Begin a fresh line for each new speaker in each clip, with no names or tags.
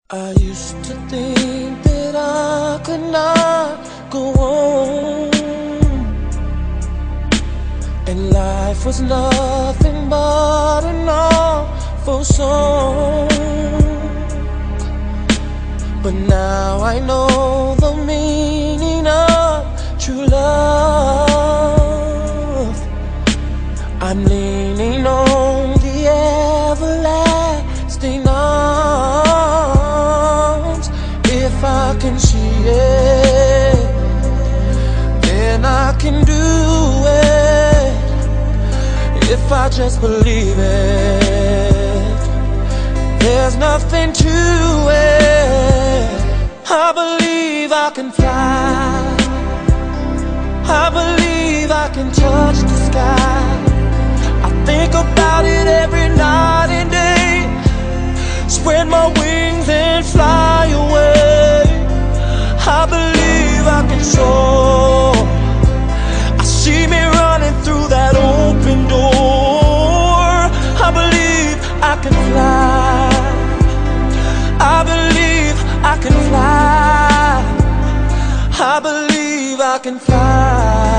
I used to think that I could not go on, and life was nothing but an awful song. But now I know the meaning of true love. I'm leaning on the everlasting arms. If I can see it, then I can do it. If I just believe it, there's nothing to it. I believe I can fly. I believe I can touch the sky. I think about it every night and day. Spread my wings and fly away. I believe I can soar. I see me running through that open door. I believe I can fly. I believe I can fly. I believe I can fly.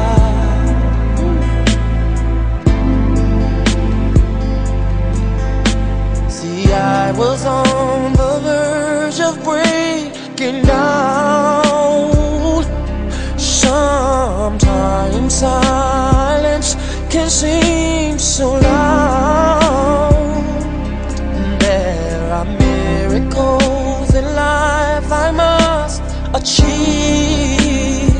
See, I was on the verge of breaking down. Sometimes silence can seem so loud. There are miracles in life I must achieve,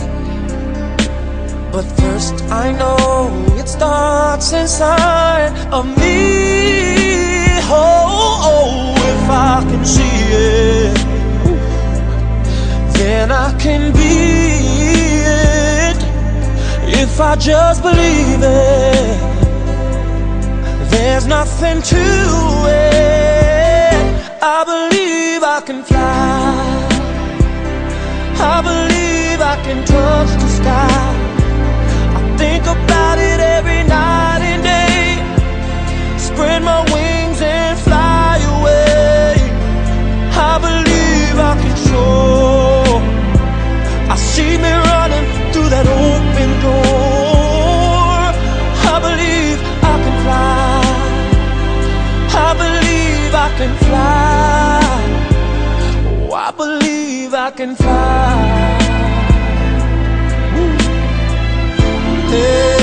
but first I know it starts inside of me. Oh, if I can see it, then I can be it. If I just believe it, there's nothing to it. I believe I can fly. I believe I can touch the sky. I think about it every night and day. Spread my wings and fly away. I believe I can soar. I see me running through that open door. I believe I can fly. I believe I can fly. Oh, I believe I can fly. Hey.